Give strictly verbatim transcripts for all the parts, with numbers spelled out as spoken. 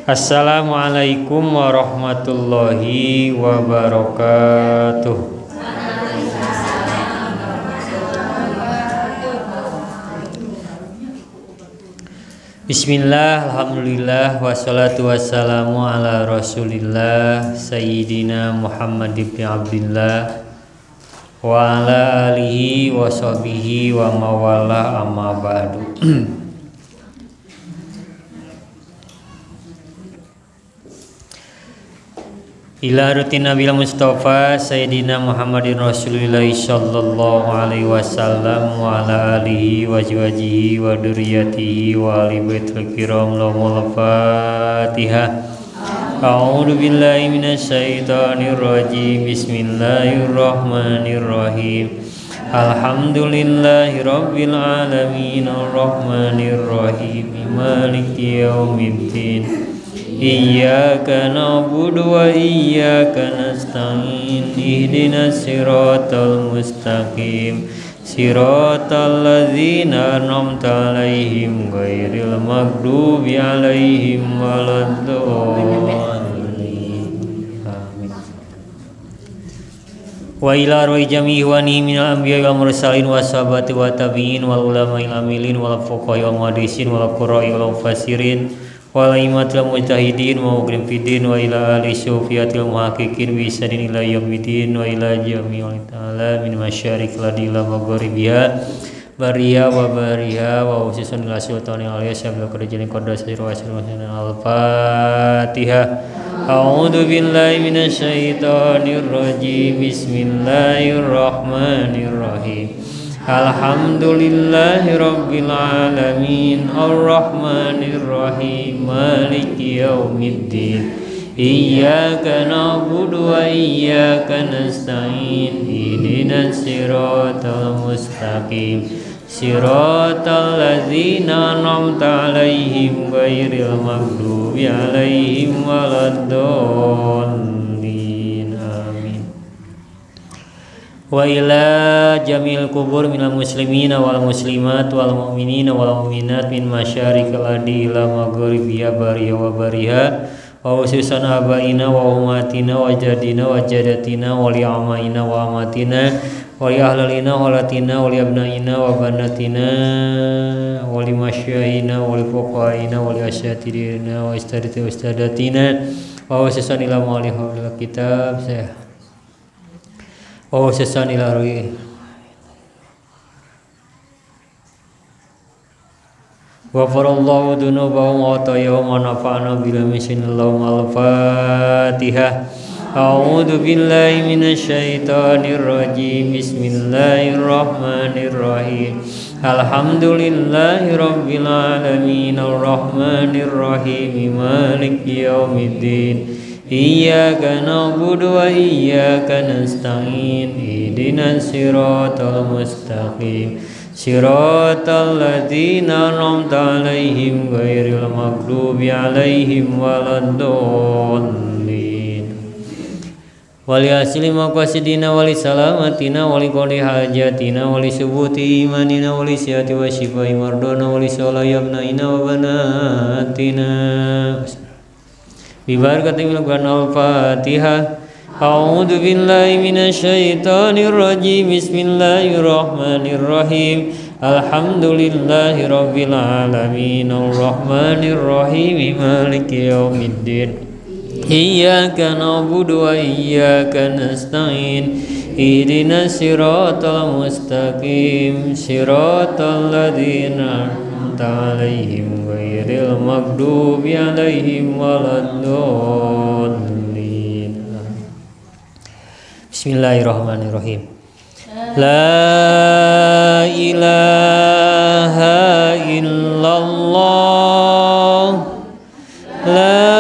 Assalamualaikum warahmatullahi wabarakatuh. Bismillah, alhamdulillah, wassalatu wassalamu ala rasulillah Sayyidina Muhammad ibn Abdillah wa ala alihi wa sahbihi wa mawalah amma ba'du. Ila rutin Nabi Mustafa Sayyidina Muhammadin Rasulullah sallallahu alaihi wasallam wa ala alihi wa jiwajihi wa duriyatihi wa ali baitul kiram lahumul fatihah. A'udzu billahi minasy syaithanir rajim. Bismillahirrahmanirrahim. Alhamdulillahi rabbil alamin arrahmanir rahim maliki yaumiddin. Iyyaka na'budu wa iyyaka nasta'in ihdinas siratal mustaqim siratal ladzina an'amta 'alaihim ghairil maghdubi 'alaihim waladdallin. Amin. Wa ila ruhi jami'i wa ni minal anbiya'i wal mursalin washabati wa tabi'in wal ulama'il amilin wal fuqaha'i wal muhaddisin wal qurra'i wal mufassirin wal imatul mujtahidin wa mugrim fidin wa ila ali sufiyatil muhaqqiqin bi sanadin ila yaumidin wa ila jami'il ta'ala min masyariqil ardi ila magharibiha bariha wa bariha wa ususun ila sultanil aliyah sabla qadjani qaddasir wa al-fatihah. A'udzu billahi minasy syaithanir rajim. Bismillahirrahmanirrahim. Alhamdulillahi rabbil alamin arrahmanir rahim maliki yaumiddin. Iyyaka na'budu wa iyyaka nasta'in ihdinas siratal mustaqim siratal ladzina an'amta 'alaihim ghairil maghdubi 'alaihim waladdallin. Wa ila jamil kubur minal muslimina wal muslimat wal mu'minina wal mu'minat min masyariqil ardi ila magharibiha bariha wa bariha wa ususan abaina wa umatina wa jadina wa jadatina wa li amaina wa amatina wa li ahlalina wa latina wa li abnaina wa banatina wa li masyayina wa li fuqaina wa li asyatirina wa istadati wa istadatina wa ususan ila ma'alihul kitab saya Oh sesan ila ruhi wa farallahu dunubahum wa tayyahum wa nafa'ana bila misinillahum al-fatihah. A'udzu billahi minasy syaithanir rajim. Bismillahirrahmanirrahim. Alhamdulillahi rabbil alamin arrahmanir rahim maliki yaumiddin. Iyyaka na'budu wa iyyaka nasta'in ihdinas siratal mustaqim siratal ladzina an'amta 'alaihim ghairil maghdubi 'alaihim waladdallin. Wali asli maqasidina wali salamatina wali qoli hajatina wali subuti imanina wali sihati wa shifai mardona wali salayabnaina wa banatina Bibarakatil al-Fatihah. A'udzu billahi minasy syaithanir rajim. Bismillahirrahmanirrahim. Alhamdulillahi rabbil alamin arrahmanir rahim maliki yaumiddin. Iyyaka na'budu wa iyyaka nasta'in ihdinas siratal mustaqim siratal ladzina an'amta 'alaihim ghairil maghdubi 'alaihim waladdallin. Bismillahirrahmanirrahim. La ilaha illallah la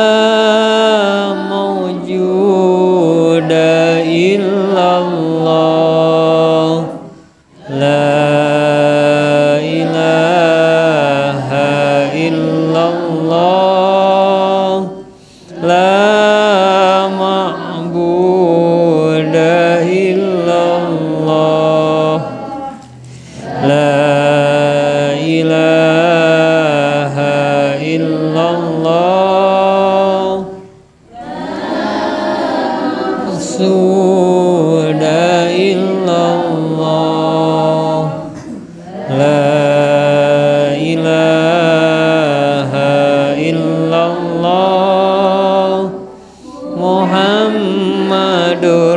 mawjuda illallah la ilaha illallah La ilaha illallah Muhammadur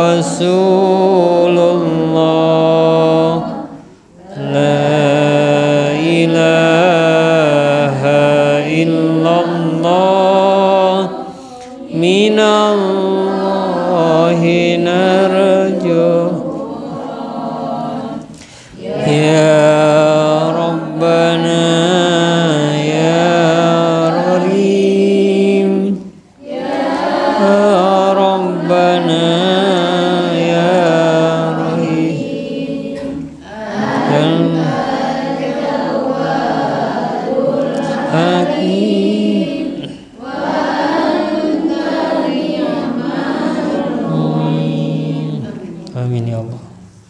Rasulullah La ilaha illallah Minallahi narju Ya Rabbana Ya Rahim Ya Rabbana Ya Rahim Hakim Amin ya Allah.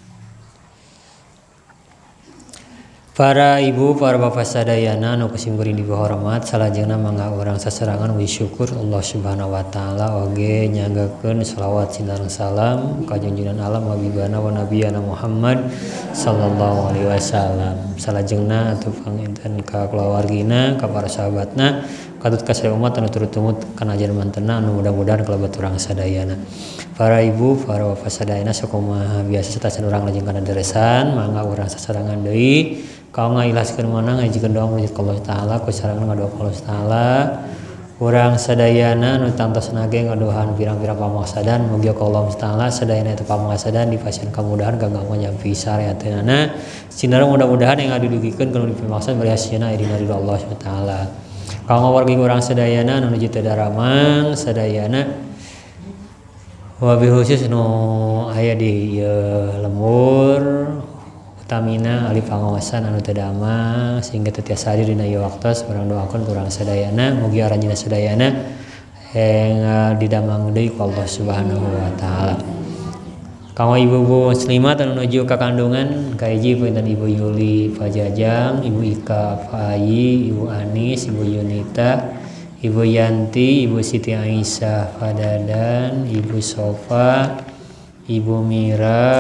Para ibu, para bapak sadayana nu kasimbeuring di hormat salajengna mangga urang saserangan uji syukur Allah Subhanahu wa taala oge nyanggakeun shalawat sinareng salam ka junjungan alam habibana wa nabiyana Muhammad sallallahu alaihi wasallam. Salajengna atuh panginten ka kulawargina, ka para sahabatna, katut ka sadaya umat anu turut tumut kana ajaran mantenna anu mudah-mudahan kalabat urang sadayana. Para ibu, para bapak sadayana sakumaha biasa satasan urang lajeng kana deresan mangga urang saserangan deui kau ngailaskeun mana ngajikeun doa menuju ka Allah taala ku sareng ngadoa ka Allah taala urang sadayana nu tangtosna ge ngadoahan pirang-pirang pamaksadan mugi ka Allah taala sadayana eta pamaksadan dipasieun kamudahan ganggang nyampi sareateunana sinareng mudah-mudahan yang didugikeun kana dipimaksan bari hasilna dina ridho Allah subhanahu wa taala. Kau ngawargi urang sadayana nu nuju teu daramang sadayana wabil khusus nu aya di ieu lembur Tamina ali pangawasan anu teu damang sehingga teu tiasa hadir dina ieu waktos urang doakeun urang sadayana mugi aranjeunna sadayana heng didamang deui ku Allah Subhanahu wa taala. Kanggo ibu-ibu muslimat anu nuju ka kandungan kahiji pinten Ibu Yuli Fajajang, Ibu Ika Fayi, Ibu Anis, Ibu Yunita, Ibu Yanti, Ibu Siti Aisyah Fadadan, Ibu Sofa, Ibu Mira,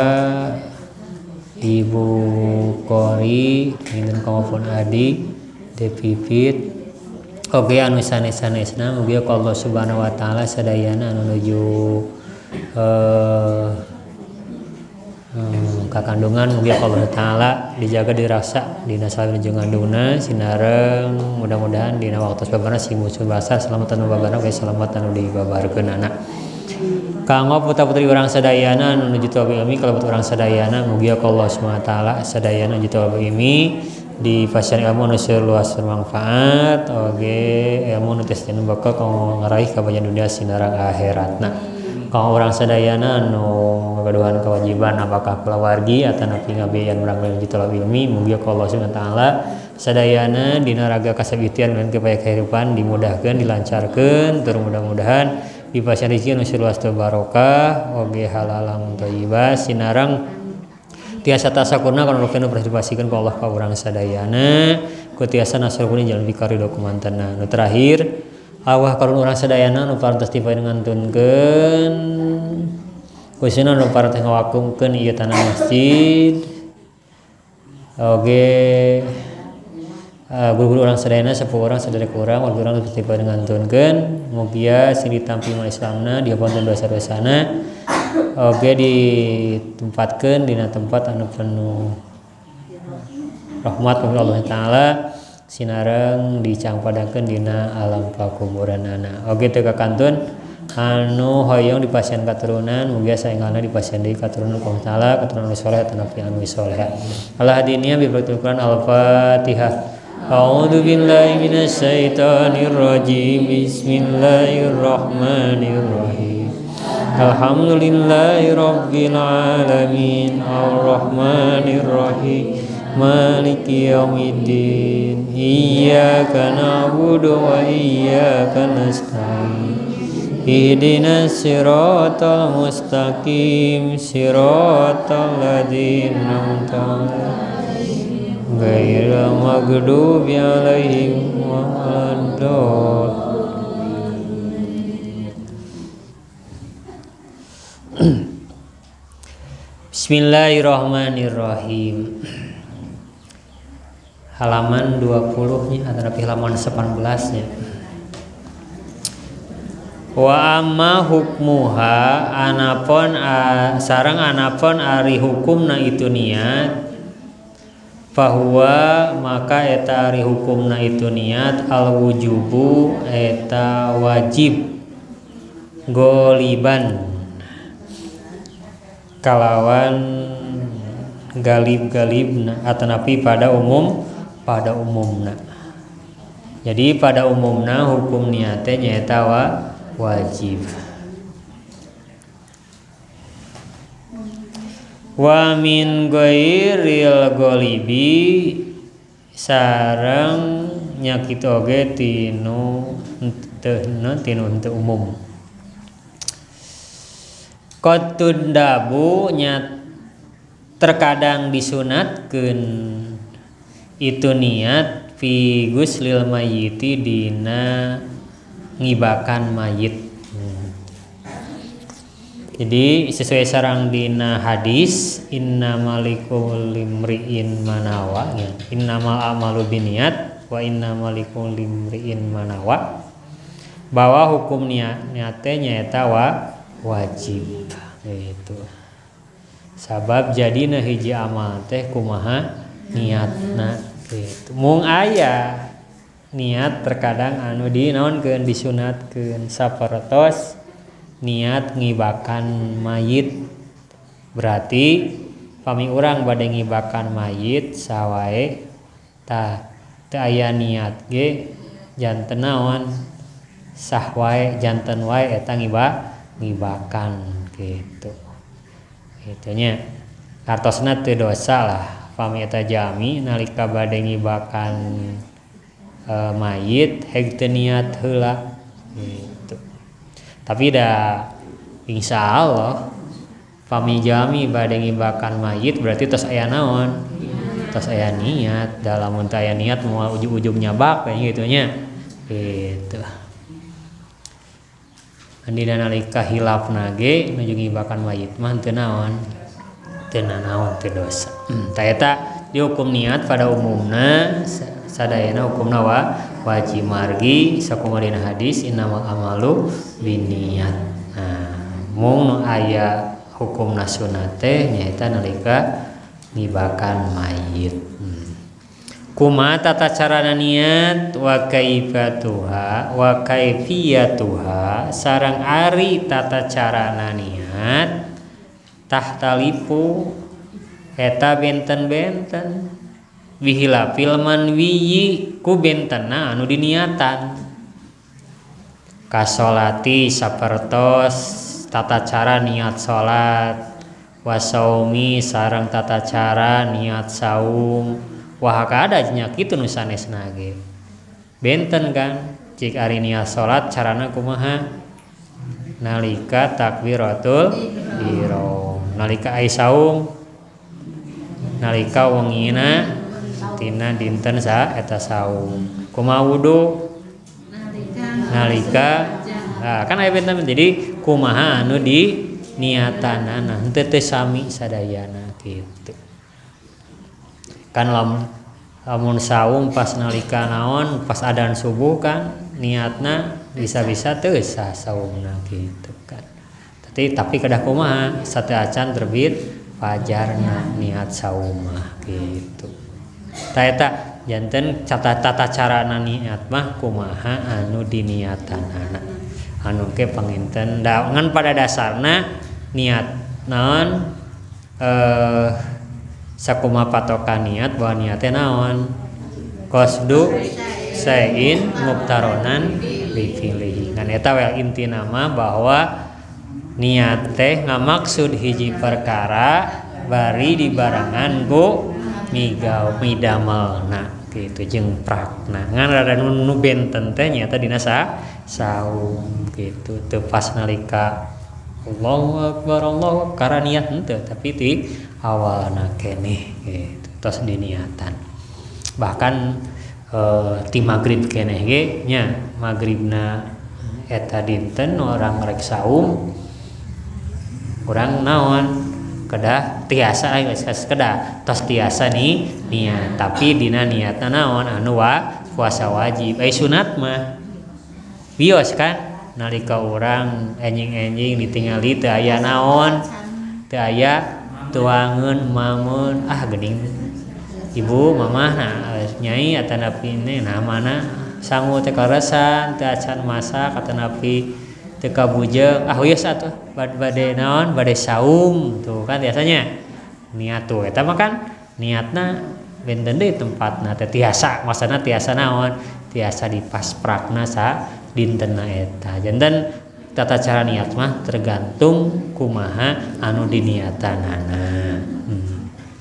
Ibu Kori, pinten kangopun Adi, Depipit, oge anu sanes-sanesna mugi ka Allah Subhanahu wa taala sadayana anu nuju eh hmm, ka kandungan mugi ka Allah taala dijaga dirasa dina salawat ngandungna sinareng mudah-mudahan dina waktu sababana si musuh basar selamatan babana we selamatan anu dibabarkeun anak. Kanggo putra-putri urang sadayana anu nuju tawab ilmi kalebet urang sadayana mugi ka Allah Subhanahu wa taala sadayana nuju tawab ilmi di pasien ilmu anu luas bermanfaat oge ilmu nu tes jeneng bakal kanggo ngaraih kabayan dunia sinareng akhiratna. Kanggo urang sadayana anu ngagaduhan kewajiban apakah kulawargi atawa napi ngabiayan urang nuju tawab ilmi mugi ka Allah Subhanahu wa taala sadayana dina raga kasabitian dan kepaya kehidupan dimudahkeun dilancarkeun tur mudah-mudahan di pasien rezeki anu luas barokah oge halalang thayyibah sinareng tiasa tasakurna kana rukun partisipasikeun ku Allah ka urang sadayana ku tiasa nasrupun jalan bikaridho kumantanna. Nu terakhir awah karun urang sadayana nu parantos dipaeun ngantunkeun khususna nu parantos ngawakumkeun ieu tanah masjid oge Uh, guru-guru orang sadayana sepuh orang sadaya kurang warga orang pasti pada ngantunkeun mugia sing ditampi mah Islamna dihapunten dosa-dosana oge ditempatkeun dina tempat anu penuh rahmat Allah taala sinareng dicangpadakeun dina alam pakuburanana oge teu kakantun anu hoyong dipasieun katurunan mugia saenggalna dipasieun deui katurunan Allah taala katurunan saleh atawa anu saleh. Allah hadinya bi baratul Quran al-Fatihah. A'udzu billahi minasy syaithanir rajim. Bismillahirrahmanirrahim. Alhamdulillahi rabbil alamin arrahmanir rahim maliki yaumiddin iyyaka na'budu wa iyyaka nasta'in ihdinas siratal mustaqim siratal ladzina an'amta ghairil maghdubi 'alaihim waladdallin. Bismillahirrahmanirrahim. Halaman dua puluh-nya atau halaman delapan belas-nya. Wa amma hukmuha anapun a, sareng anapun ari hukumna itu niat fahuwa maka eta ari hukumna itu niat al wujubu eta wajib goliban kalawan galib-galibna atanapi pada umum pada umumna. Jadi pada umumna hukum niatnya nyaeta wa wajib. Wa min ghairil golibi sareng nyakit oge tinu teu tinu teu umum. Qad dabu nya terkadang disunatkeun itu niat fi guslil mayyiti dina ngibakan mayit. Hmm. Jadi sesuai sarang dina hadis innamal likulli imri'in manawa ya. Innamal amalu binniyat wa innamal likulli imri'in manawa. Bahwa hukum niat niatnya nyaeta wa wajib itu. Sabab jadina hiji amal teh kumaha niatna gitu. Mung aya niat terkadang anu dinaonkeun disunatkeun sapertos niat ngibakan mayit. Berarti pami urang bade ngibakan mayit sawae tah teu aya niat ge janten naon sah wae janten wae eta ngiba ngibakan gitu. Itunya kartosna teu dosa lah pami eta jami nalika bade ngibakan e, mayit heg teu niat heula gitu. Tapi dah insyaallah pami jami bade ngibakan mayit berarti tos aya naon? Tos aya niat. Dalam mun aya niat moal ujug-ujug nyabak kayak gitu nya. Gitu. Andina nalika hilafna ge nuju ngibakan mayit mah teu naon? Teu naon teu dosa. Tah eta dihukum niat pada umumna sadayana hukumna wa wajib margi sakumaha dina hadis innamal amalu binniyat. Nah, mung nu aya hukumna sunat teh nyaeta nalika ngibakan mayit. Hmm. Kumaha tata carana niat wa kaifatuha wa kaifiyatuha sareng ari tata carana niat tahtalifu eta benten-benten wihila filman wiyi ku bentena anu diniatan kasolati sapertos tata cara niat salat wasaumi sareng tata cara niat saum wah kada nya kitu nu sanesna ge benten kan cik ari niat salat carana kumaha nalika takbiratul ihram nalika ai saum nalika wengina tina dinten sa eta saum kumaha wudu nalika nah kan aya benten jadi kumaha anu di niatanana henteu teh sami sadayana kitu kan lamun lamun saum pas nalika naon pas adzan subuh kan niatna bisa-bisa teu sah saumna gitu kan tapi tapi kedah kumaha sateu acan terbit fajarna niat saum mah gitu tah eta janten tata tata carana niat mah kumaha anu diniatanana anu ke panginten da ngan pada dasarna niat naon eh sakumaha patokan niat bahwa niatnya naon qasdu sayin muktaronan bifilihi ngan eta wel inti nama bahwa niat teh ngamaksud hiji perkara bari dibarengan ku migau midamelna gitu jeung prakna ngan rada nu benten teh nyata dina saum gitu teu pas nalika Allahu akbar Allahu karena niat henteu tapi ti awalna keneh gitu tos diniatan bahkan e, ti magrib keneh ge nya magribna eta dinten orang rek saum urang naon kedah tiasa aya kedah tos tiasa nih niat tapi dina niatna naon anu wa puasa wajib ai sunat mah bios kan nalika urang enjing-enjing ditingali teu aya naon teu aya tuangeun mamun ah geuning ibu mamah nah nyai atanapi nah mana sangu teh karesan teu acan masak atanapi teu kabujeng ah geus atuh bade naon bade saum tuh kan biasanya niat tuh eta mah kan niatna benten deui tempatna teh tiasa maksudna tiasa naon tiasa dipasprakna sa dintenna eta janten tata cara niat mah tergantung kumaha anu diniatanana hmm.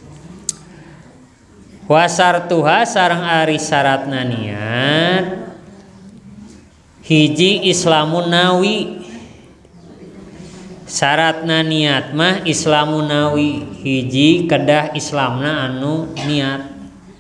Wasartuha sareng ari syaratna niat hiji islamun nawi syaratna niat mah islamun nawi hiji kedah islamna anu niat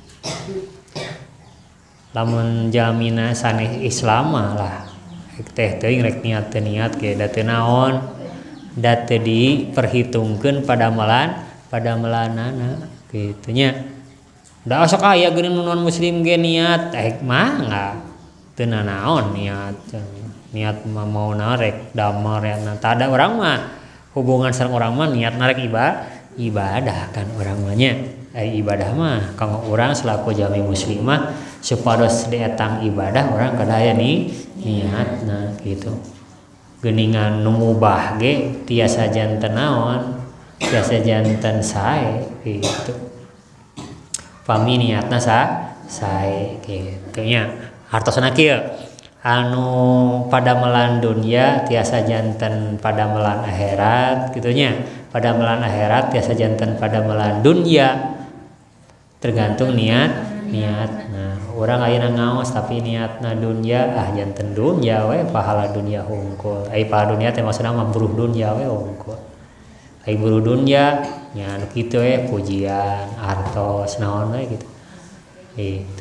lamun jamina saneh Islam lah teh teuing rek niat teu niat ge da teu naon da teu diperhitungkeun pada melan pada melanana kitu nya da sok aya geuning non muslim ge niat eh mah enggak teu naon niat niat mah mau narek damar ya tada urang mah hubungan sareng urang mah niat narek ibadah ibadah kan urang mah nya eh ibadah mah kanggo urang selaku jami muslimah supados dietang ibadah urang kada aya ni niat nah gitu geuningan nu mubah ge tiasa janten naon tiasa janten sae gitu pami niatna sa sae kitu nya hartosna kieu anu pada melan dunia tiasa janten pada melan akhirat gitunya pada melan akhirat tiasa janten pada melan dunia tergantung niat niat nah urang ayeuna ngaos tapi niatna dunia ah janten dunia we pahala dunia hungkul ai pahala dunia teh maksudna mah buruh dunia we hungkul ai buruh dunia nya anu kitu we pujian artos naon we gitu itu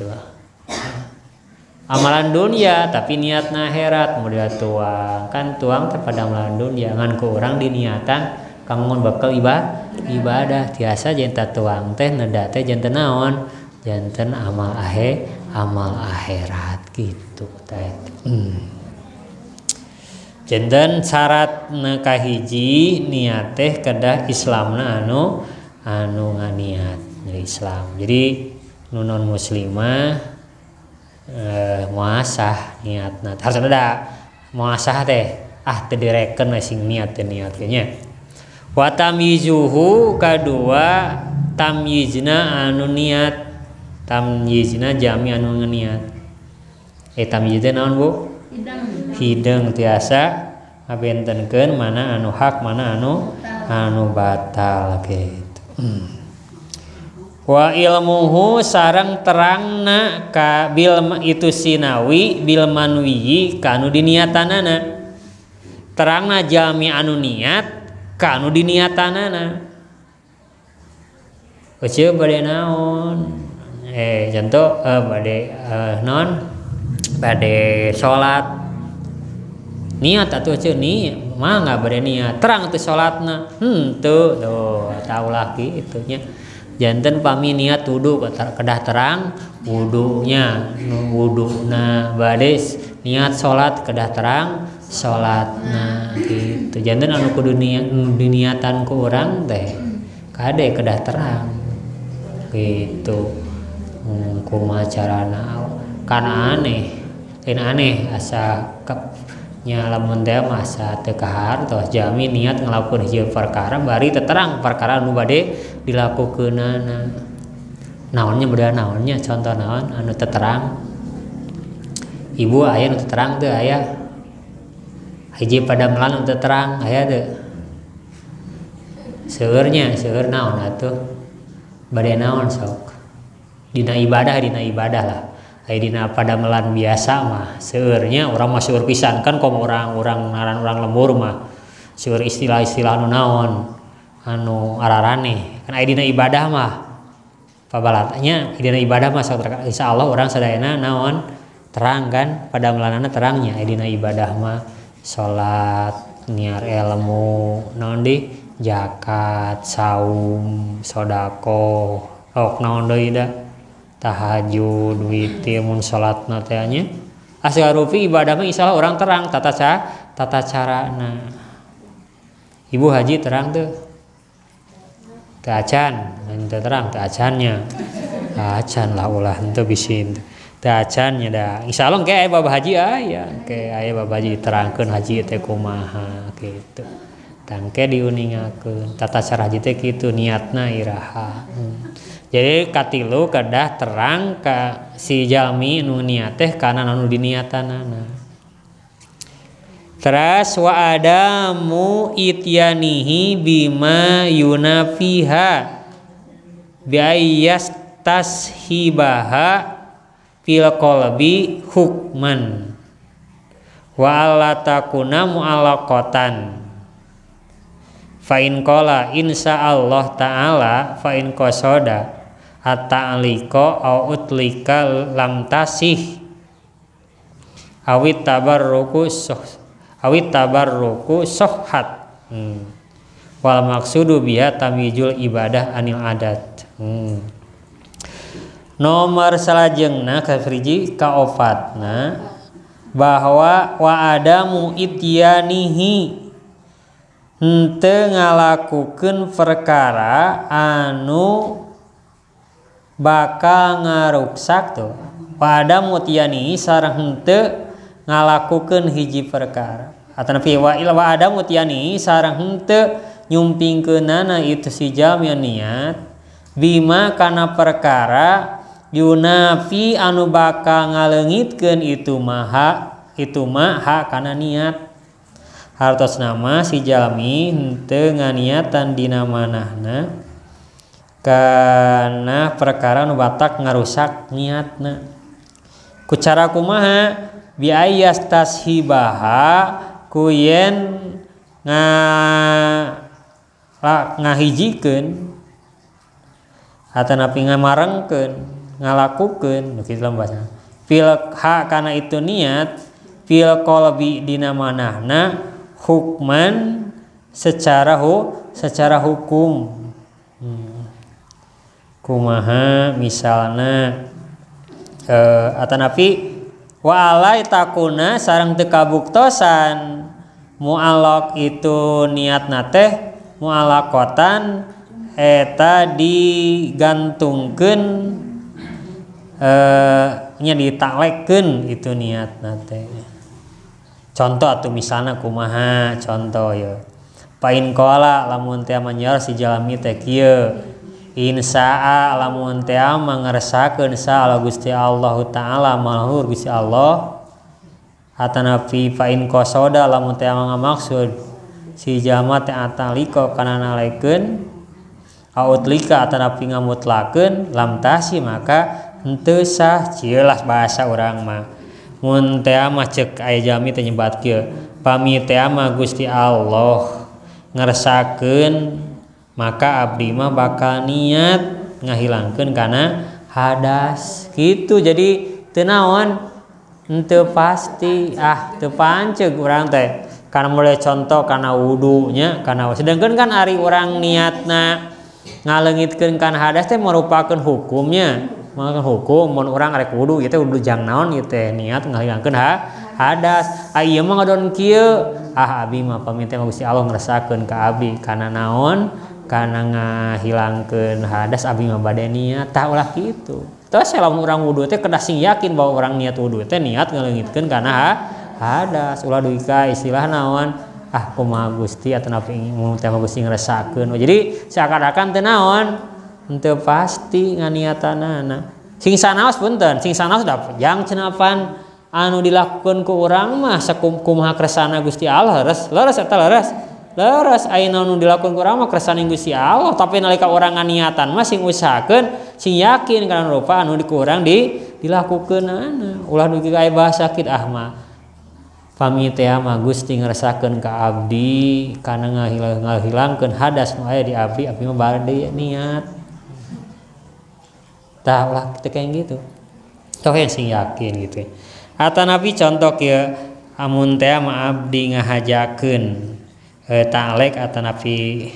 amalan dunia tapi niatna akhirat model tuang kan tuang teh pada amalan dunia ngan ku urang diniatan kanggo bakal ibadah ibadah tiasa janten tuang teh neda teh janten naon janten amal ahe amal akhirat gitu teh hmm. Janten syaratna kahiji niat teh kedah islamna anu anu nganiat Islam jadi nu non muslimah eh, muasah niatna harus ada muasah teh ah teu direken we sing niat teh niat nya wa tamyizuhu kadua tamyizna anu niat tamyizna jami anu niat eh tamyizna naon Bu hidang tiasa ngabentenkeun mana anu hak mana anu anu batal gitu hmm. Wa ilmuhu sareng terangna ka bil itu sinawi bil manwi kanu diniatanana terangna jami anu niat kanu diniatanana eueuh bade naon eh contoh eh, bade eh, non bade salat niat atuh eueuh ni mah enggak bade niat terang teh salatna henteu tuh tahu lagi itunya janten pami niat wudu kedah terang wudunya wuduna bades niat salat kedah terang salatna gitu janten anu kudu niatan ku urang teh kade kedah terang gitu hmm, kumaha carana kana aneh lain aneh asa nya lamun teh masa teu kahar tos jami niat ngalakukeun hiji perkara bari teu terang perkara anu bade dilakukeunana naonnya beda naonnya contoh naon anu teu terang ibu aya anu teu terang teu aya hiji pada melan anu teu terang aya teu seueurnya seueur naon atuh bade naon sok dina ibadah dina ibadah lah ai dina pada melan biasa mah seueurnya urang mah seueur pisan kan komo urang-urang ngaran urang lembur mah seueur istilah-istilah anu naon anu araraneh kan ai dina ibadah mah pabalatnya dina ibadah mah insyaallah urang sadayana naon terang kan pada melanana terangnya ai dina ibadah mah salat nyiar ilmu naon di zakat, saum, sodako, rok naon deui da, tahajud, witir, mun salatna teh nya. Asgarupi ibadah mah insyaallah orang terang tata cara tata carana. Ibu haji terang tuh. Teu acan, teu terang teu acannya. Acan lah ulah henteu bisin. Teu acannya da. Insyaallah engke aya babah haji aya, engke aya babah haji terangkeun haji teh kumaha kitu. Tangke diuningakeun tata cara haji teh kitu niatna iraha. Hmm. Jadi katilu kedah terang ka si jalmi nu niat teh kana anu diniatanana. Teras wa adamu ityanihi bima yunafiha bi ayyas tashibaha fil qalbi hukman wa alla takuna mu'allaqatan. Fa in qala insya Allah ta'ala fa in qasada at-ta'liqa au utlika lam tasih awit tabarruku soh awit tabarruku sohhat. hmm. Wal maksudu biha tamyizul ibadah anil adat. hmm. Nomor salajengna kafriji kaofatna bahwa wa adamu ityanihi henteu ngalakukeun perkara anu bakal ngaruksak tuh. Pada mutiani sareng henteu ngalakukeun hiji perkara. Atana fi wa ila wa ada mutiani sareng henteu nyumpingkeunana itu si jalmi niat bima kana perkara yunafi anu bakal ngaleungitkeun itu maha itu mah hak kana niat. Hartos nama si jalmi henteu nganiatan dina manahna kana perkara nu batak ngarusak niatna. Ku cara kumaha bi ayyas tashibaha ku yen nga ngahijikeun atanapi ngamarengkeun ngalakukeun kitu bahasa fil ha kana itu niat fil qalbi dina manahna hukman secara hu secara hukum. hmm. Kumaha misalna eh, atanapi wa alai takuna sareng teu kabuktosan mu'allaq itu niatna teh mu'allaqatan eta digantungkeun eh, nya ditalekkeun itu niatna teh. Contoh atuh misalna kumaha contoh ya. Pain qala lamun teh manyor si jalmi teh kieu. Insa'a lamun teh mangarsakeun sa Allah Gusti Allah taala malhur Gusti Allah. Atanapi pain qasada lamun teh ngamaksud si jalma teh ataliko kana nalekeun autlika atanapi ngamutlakeun lam tasi maka henteu sah cielah bahasa urang mah. Mun teh mah ceuk aya jalmi teh nyebat kieu pami teh mah Gusti Allah ngarsakeun maka abdi mah bakal niat ngahilangkeun kana hadas kitu. Jadi teu naon henteu pasti ah teu panceg urang teh kana mulai contoh kana wudu nya kana sedengkeun kan ari urang niatna ngaleungitkeun kana hadas teh merupakeun hukumnya maka hukum mun urang arek wudu ieu teh wudu jang naon ieu teh niat ngahilangkeun ha hadas. Ah ieu mah ngadon kieu ah abdi mah paminten Gusti Allah ngerasakeun ka abdi kana naon kana ngahilangkeun hadas abdi mah bade niat tah ulah kitu. Terus lamun urang wudu teh kedah sing yakin bahwa urang niat wudu teh niat ngaleungitkeun kana ha hadas ulah duwi ka istilah naon ah kumaha Gusti ataupun mun teh Gusti ngerasakeun. Jadi seakan-akan teh naon henteu pasti nganiatanana. Sing sanaos punten, sing sanaos da jang cenah anu dilakukeun ku urang mah sakumaha kersana Gusti Allah leres leres eta leres leres ayeuna anu dilakukeun ku urang mah kersana Gusti Allah. Tapi nalika urang nganiatan mah sing usahakeun sing yakin kana rupa anu di ku urang di dilakukeunana. Ulah dugi aya bahasa kitu ah mah pami teh mah Gusti ngerasakeun ka abdi kana ngahilangkeun hadas nu aya di abdi abdi mah bade niat. Tah ulah kita kayak gitu. Toh yang sing yakin gitu. Atanapi contoh kieu amun teh mah abdi ngahajakeun e talek atanapi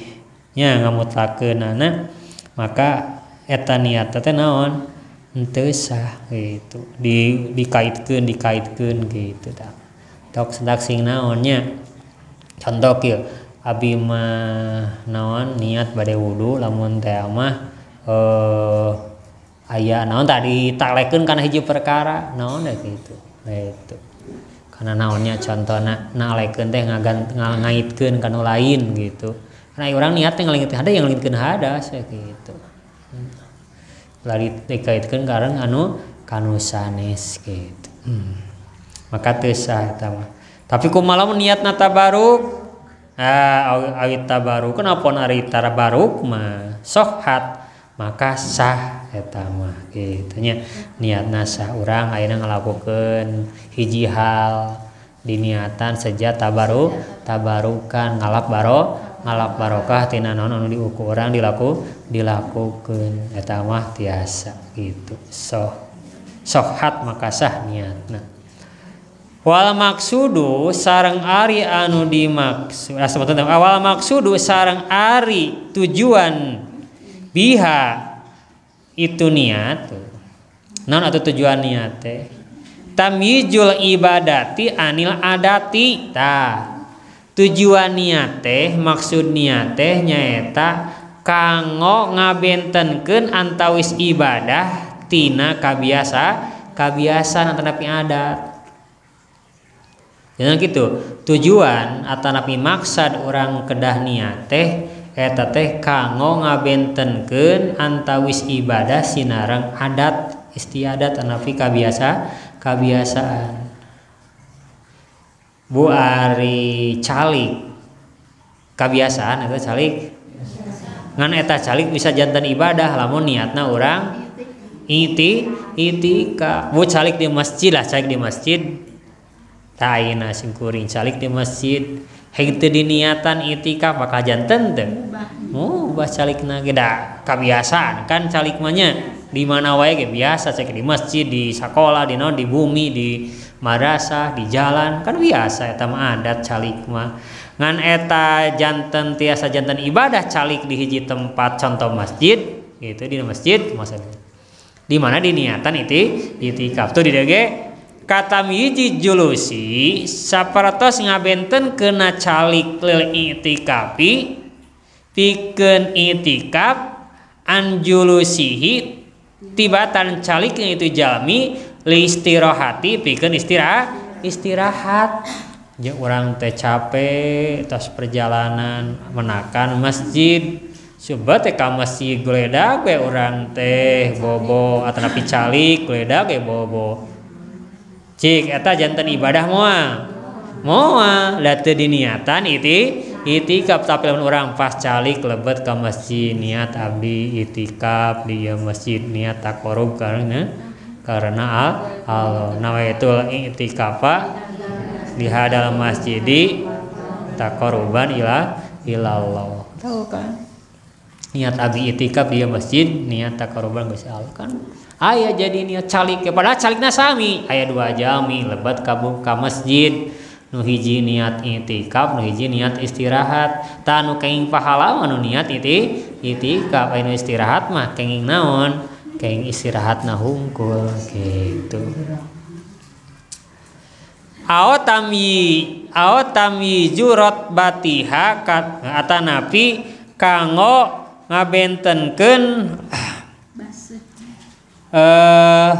nya ngamutlakeunana maka eta niat teh naon henteu sah gitu di dikaitkeun dikaitkeun gitu tah tok sedak sing naonnya contoh kieu abi mah naon niat bade wudu lamun teh mah eh aya naon tadi taklekeun kana hiji perkara naon da kitu gitu karena naonnya contohna nalekeun teh ngaitkeun kana lain gitu karena orang niat teh ngalingitkeun hada yang ngalingitkeun hadas gitu lari dikaitkeun kareng anu kanu sanes gitu hmm. maka teu sah eta mah tapi kumaha lamun niatna tabaruk ah awit tabaruk kenapa ari tabaruk mah sohat maka sah eta mah kitu nya niatna sah urang ayeuna ngalakukeun hiji hal diniatan saja tabaruk tabarukan ngalap baro ngalap barokah tina naon anu diukur urang dilaku dilakukeun eta mah tiasa gitu soh sohat maka sah niatna wal maksudu sareng ari anu dimaksud awal maksudu sareng ari tujuan biha itu niat naon atuh tujuan niat teh tamyizul ibadati anil adati tah tujuan niat teh maksud niat teh nyaeta kanggo ngabentenkeun antawis ibadah tina kabiasa kabiasaan atanapi adat. Jangan gitu. Tujuan atanapi maksud orang kedah niat teh eta teh kanggo ngabentenkeun antawis ibadah sinareng adat istiadat anapi kabiasa kabiasaan. Bu ari calik kabiasaan eta calik ngan eta calik bisa jantan ibadah lamun niatna urang iti itika bu calik di masjid lah calik di masjid tah ayeuna sing kuring calik di masjid henteu diniatan itikaf bakal janten teu oh ubah calikna ge da kabiasaan kan calik mah nya di mana wae ge biasa cek di masjid di sakola di naon di bumi di madrasah di jalan kan biasa eta mah adat calik mah ngan eta janten tiasa janten ibadah calik di hiji tempat contoh masjid gitu di masjid maksudnya di mana diniatan iti itikaf tuh di dege kata miji julusi sapertos ngabenten kena calik lil itikafi pikeun itikaf anjulusihi tibatan calik itu jalmi li istirahati pikeun istirahat istirahat jeung urang teh capek tos perjalanan menakan masjid coba teh ka masjid geledag we urang teh bobo atanapi calik geledag we bobo cik eta janten ibadah moal moal da teu diniatan iti itikaf tapi lamun urang pas calik lebet ka masjid niat abdi itikaf di masjid niat taqarrub karena karena Allah nawaitul itikafa di hadal masjidi taqarruban ila ilallah tahu kan niat abdi itikaf di masjid niat taqarruban ka Allah kan aya jadi niat calik padahal calikna sami aya dua jami lebat ka ka masjid nu hiji niat itikaf nu hiji niat istirahat tah nu kenging pahala anu niat iti itikaf anu istirahat mah kenging naon kenging istirahatna hungkul gitu ao tamyi ao tamyi jurat batiha atanapi kanggo ngabentenkeun eh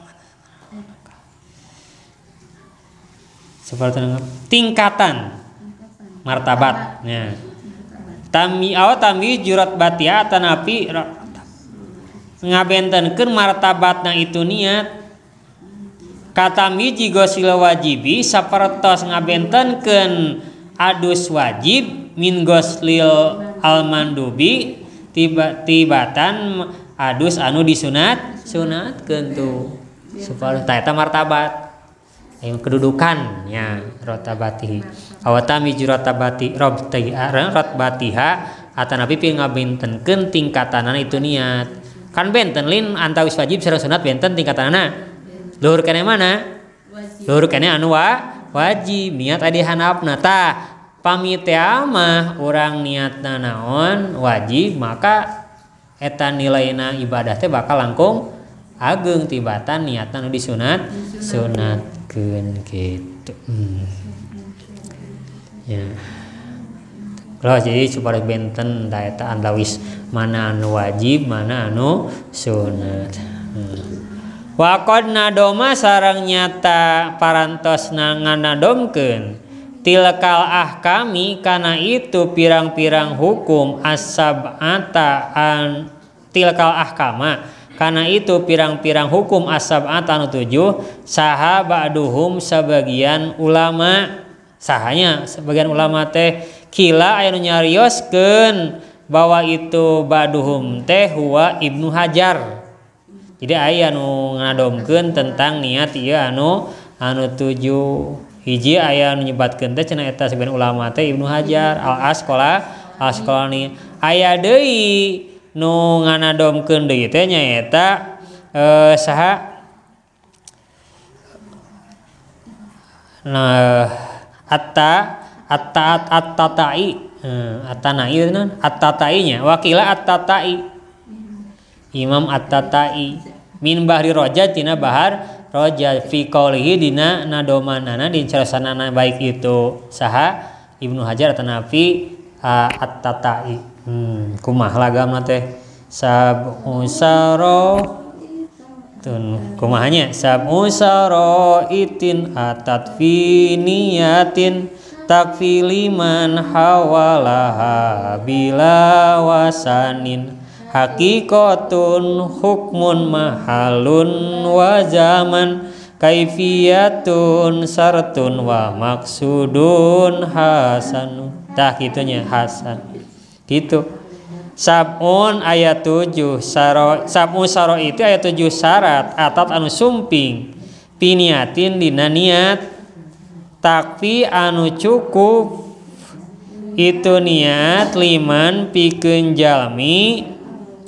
seperti tingkatan martabatnya tami aw tami jurat batia tanapi ngabentenkeun martabatna itu niat katami jigosil wajibi sapertos ngabentenkeun adus wajib min goslil almandubi tiba tibatan adus anu disunat sunatkeun tuh supaya eta martabat yang kedudukan ya rotabati awatami juratabati robti rotbatiha atanapi pi ngabintenkeun tingkatanana itu niat kan benten lin antawis wajib sareng sunat benten tingkatanana luhur keneh mana luhur keneh anu wa wajib niat adi handapna tah pamitea mah urang niatna naon wajib maka eta nilaina ibadah teh bakal langkung ageung tibatan niatna nu disunat sunatkeun kitu. Hmm. Ya. Kalau jadi supaya benten da eta antawis mana anu wajib mana anu sunat. Hmm. Wa qad nadoma sareng nyata parantosna nganadomkeun tilkal ahkami kana itu pirang-pirang hukum as-sab'ata an tilkal ahkama kana itu pirang-pirang hukum as-sab'ata anu tujuh saha ba'duhum sebagian ulama sahanya sebagian ulama teh kila aya nu nyarioskeun bahwa itu ba'duhum teh huwa Ibnu Hajar. Jadi aya nu ngadomkeun tentang niat ieu anu anu tujuh. Hiji aya nu nyebatkeun teh cenah eta sebagian ulama teh Ibnu Hajar Al-Asqalani Al-Asqalani. Aya deui nu nganadomkeun deui teh nyaeta eh, saha nah atta atta at-tatai at-tanai at-tatai nya wakila at-tatai Imam At-Tatai min bahri roja tina bahar roja fi qaulihi dina nadomanana di carasanana baik itu saha Ibnu Hajar atau nafi uh, At-Tatai. Hmm, kumaha lagamna teh sab'u saro tun kumahanya sab'u saro itin atat fi niyatin takfi liman hawalaha bila wasanin hakikatun hukmun mahalun wa zaman kaifiyatun sartun wa maksudun hasanun tah kitunya hasan gitu. Sab'un ayat tujuh saro sab'u saro itu ayat tujuh syarat atat anu sumping piniatin dina niat takfi anu cukup itu niat liman pikeun jalmi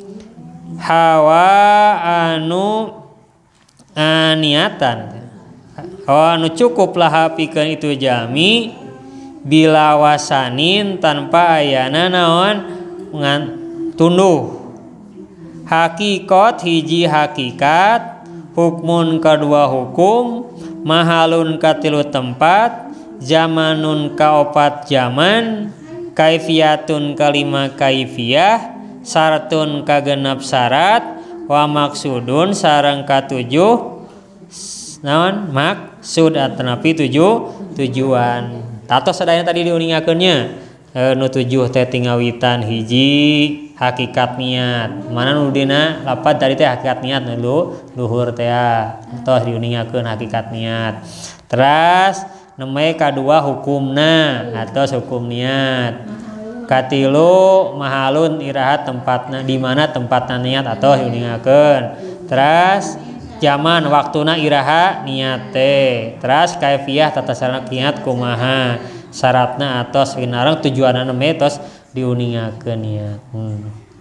hawa anu uh, niatan hawa anu cukup lah pikeun itu jami bila wasanin tanpa ayana naon ngan tunduh hakikat hiji hakikat hukmun kedua hukum mahalun katilu tempat zamanun kaopat zaman kaifiyatun kalima kaifiyah saratun kagenep syarat wa maksudun sareng katujuh naon maksud atanapi tujuh tujuan tatos sadayana tadi diuningakeunnya e, nu tujuh teh tingawitan hiji hakikat niat mana nu dina lapad tadi teh hakikat niat nu luhur teh tos diuningakeun hakikat niat teras nemeh kadua hukumna atos hukum niat katilu mahalun irahat tempatna di mana tempatna niat atau diuningakeun teras zaman waktuna iraha niat teh teras kaifiyah tata cara niat kumaha syaratna atos winareng tujuanna meh tos diuningakeun niat hmm.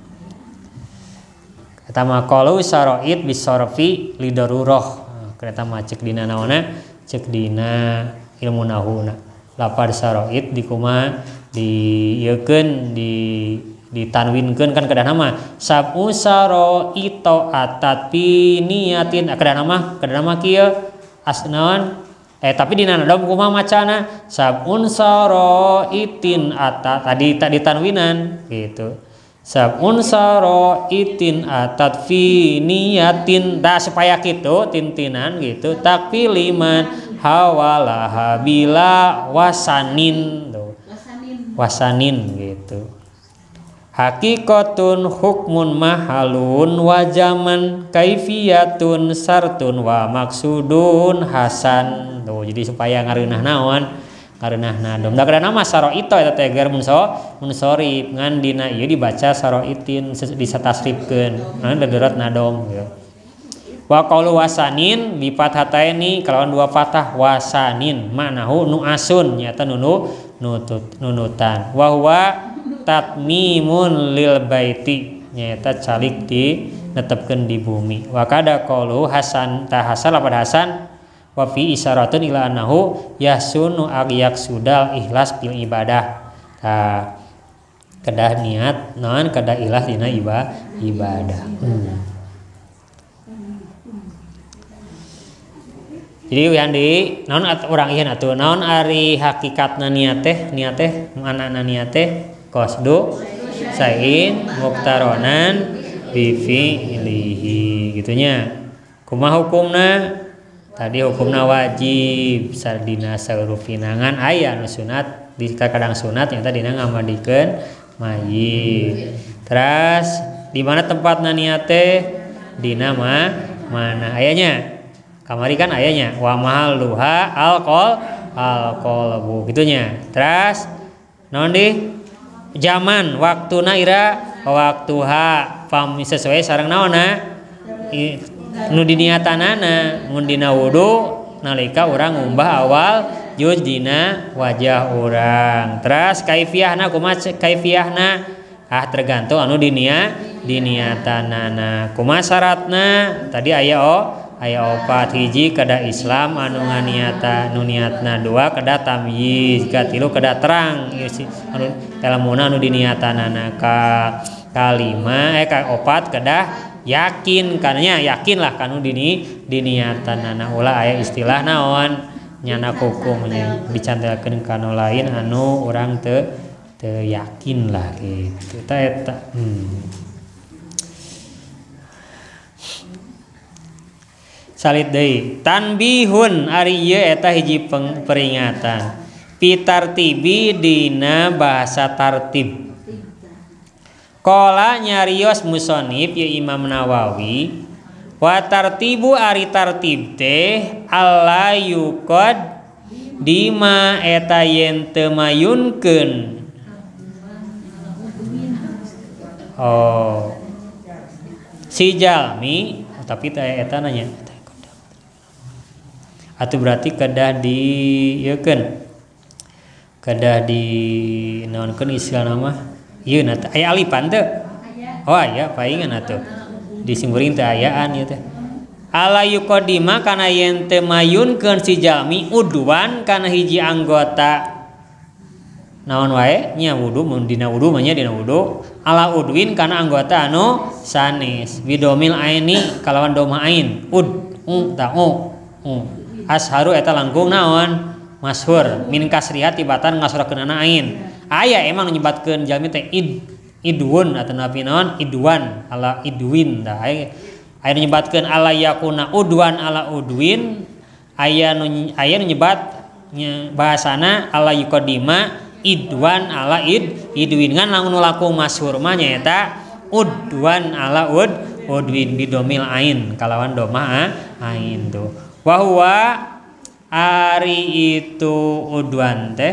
Eta mah qaulu syara'id bisarfi lidarurah kereta mah cek dina naonna cek dina ilmu nahuna lapad syara'id di kumaha di yekeun di ditanwinkeun kan kadana mah sab'u saro ito atat pi niatin kadana mah kadana mah kieu asnaon eh tapi dina nadom kumaha macana sab'un saro itin atat tadi tadi tanwinan gitu sab'un saro itin atat fi niatin da supaya kitu tintinan gitu takfi liman hawalaha bila wasanin tuh wasanin gitu hakikatun hukmun mahalun wa zaman kaifiyatun sartun wa maksudun hasan tuh jadi supaya ngareunah naon ngareunah nadom da kadana mah saroito eta teh ger mun so mun sorif ngan dina ieu dibaca saroitin disatasrifkeun ngan daderat nadom ya wa qaulu wasanin bi fathataini kalawan dua fathah wasanin manahu nuasun nyata nunu nutut nunutan wa huwa tatmimun lil baiti nyata calik di netepkeun di bumi wa kada qaulu hasan ta hasan lapad hasan wa fi isyaratun ila annahu yasunu agyak sudal ikhlas fil ibadah. Tah kedah niat naon kedah ikhlas dina ibadah. Hmm. Jadi yang di naon urang ieu atuh naon ari hakikatna niat teh niat teh manana niat teh qasdu sain muktaronan bi fi'lihi gitunya. Kumaha hukumna? Tadi hukumna wajib sardina saeureum pinangan aya nu sunat di kadang sunat yang tadi ngamadikeun mayit. Terus di mana tempatna niat teh? Dina mah mana ayanya? Kamari kan ayanya wa mahal duha alqol alqolbu gitunya. Terus naon di zaman waktuna ira waktuha pam sesuai sareng naonna nu diniatanana mun dina wudu nalika urang ngumbah awal juz dina wajah urang. Terus kaifiyahna kumaha kaifiyahna? Ah tergantung anu dinia diniatanana. Kumaha syaratna? Tadi aya o aya opat hiji kada Islam anu nganiata nu niatna dua kada tamyiz katilu kada terang anu elamuna anu diniatanana ka kalima eh ka opat kada yakin karena yakin lah kanu dini diniatanana ulah aya istilah naon nyana hukumnya dicantelkeun kana lain anu urang teu teu yakin lah gitu ta eta. hmm. Salit deui tanbihun ari ieu eta hiji peringatan pitartibi dina bahasa tartib. Qala nyarios musannif ya Imam Nawawi wa tartibu ari tartib teh alla yuqad dima eta yen teu mayunkeun oh si jalmi tapi teh eta nanya atuh berarti kedah di ieukeun kedah di naonkeun istilah nama ieu na teh aya alifan teu oh aya paingan atuh disimkuring teh ayaan ieu teh ala yuqaddima kana yen teu mayunkeun si jalmi udwan kana hiji anggota naon wae nya wudu mun dina wudu mah nya dina wudu ala udwin kana anggota anu sanes bidomil aini kalawan doma ain ud um ta u um asharu eta langkung naon masyhur min kasriha tibatan ngasrokeunana ain aya emang nyebatkeun jalmi teh id idwun atawa napi naon idwan ala idwin da aya aya nyebatkeun ala yakuna udwan ala udwin aya nu aya nyebat bahasana ala yuqaddima idwan ala id idwin ngan lamun langkung masyhur mah nyaeta udwan ala ud udwin bidomil ain kalawan doma ain tuh wahwa ari itu udwan teh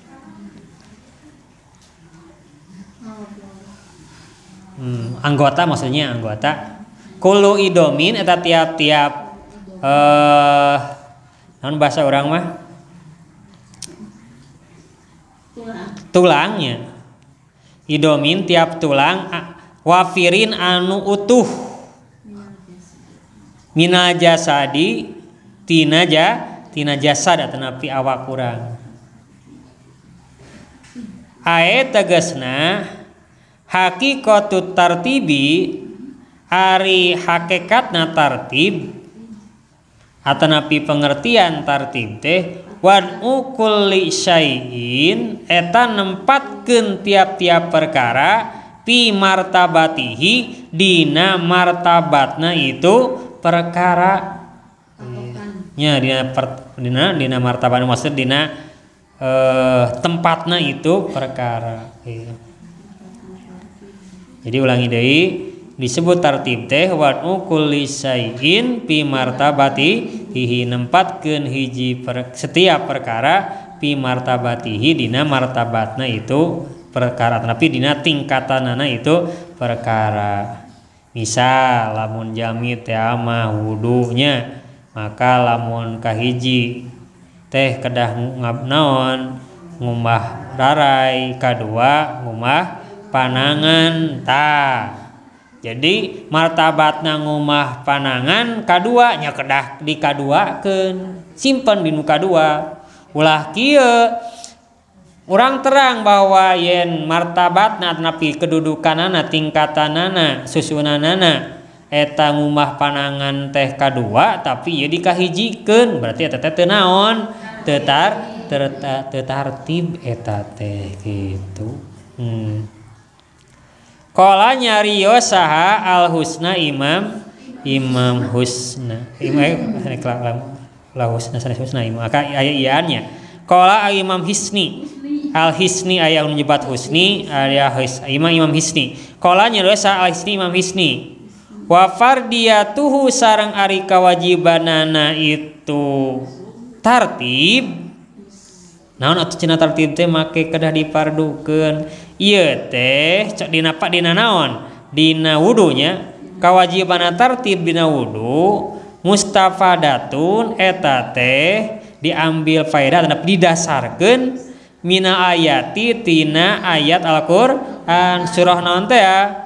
hmm, anggota maksudnya anggota kulu idomin eta tiap-tiap eh naon bahasa orang mah tulangnya idomin tiap tulang wafirin anu utuh minal jasadi tina ja tina jasad atawa napi awak urang ae tegasna hakikatut tartibi ari hakikatna tartib atawa napi pengertian tartib teh wad'u kulli syai'in eta nempatkeun tiap-tiap perkara pi martabatihi dina martabatna itu perkara nya dina per, dina dina martabat maksud dina eh, tempatna itu perkara. Jadi ulangi deui disebut tartib teh wad'u kulli syai'in pi martabati hihi nempatkeun hiji per, setiap perkara pi martabatihi dina martabatna itu perkara tapi dina tingkatanana itu perkara. Misal lamun jami teh mah wudunya maka lamun kahiji teh kedah naon ngumbah rarai kadua ngumbah panangan ta Jadi martabatna ngumah panangan kadua nya kedah di kaduakeun simpen di nu kadua ulah kieu urang terang bahwa yen martabatna napi kedudukanana tingkatanana susunanana eta ngumah panangan teh kadua tapi ieu dikahijikeun berarti eta teh teu naon teu tar teu tartib eta teh kitu. hmm. Qala nyarios saha al husna imam imam husna imam la husna sanes husna imam maka aya iannya qala imam hisni al hisni aya nu nyebat husni aya imam imam hisni qala nyarios saha al hisni imam hisni wa fardiyatuhu sareng ari kawajibanana itu tartib. Naon atuh cenah tartib teh make kedah dipardukeun ieu teh cek dina pak dina naon dina wudunya kawajiban tartib dina wudu mustafadatun eta teh diambil faedah tapi didasarkeun mina ayati tina ayat Al-Qur'an surah naon teh ya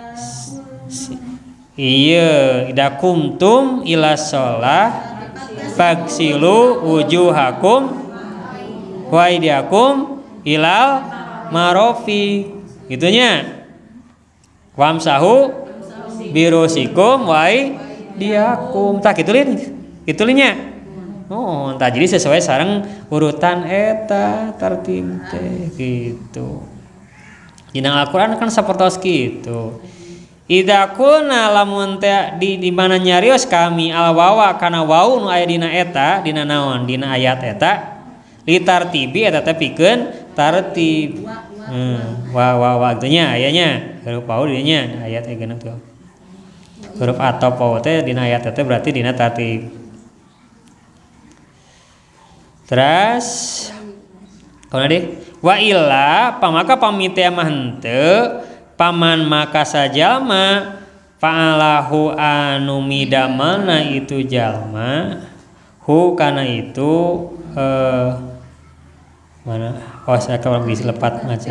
ieu idza kumtum ila shalah fagsilu wujuhakum wa aydiakum ilal marofi gitunya wamsahu birusikum wa aydiakum tak kitu lin kitu linya oh tah jadi sesuai sareng urutan eta tartib teh gitu dina Al-Qur'an kan sapertos kitu idza kunna lamun teh di di mana nyarios kami al wawa kana wau nu aya dina eta dina naon dina ayat eta litartibi eta teh pikeun tartib. Hmm, wa wa wa nya ayanya huruf wau dinya ayat aya genep tuh. Huruf atau wau teh dina ayat teh berarti dina tartib. Terus kauna deui wa illa pamaka pamitea mah henteu paman maka sajalma fa'alahu anu midamana itu jalma hu kana itu eh, mana oh saya kalau bisa lepat ngaca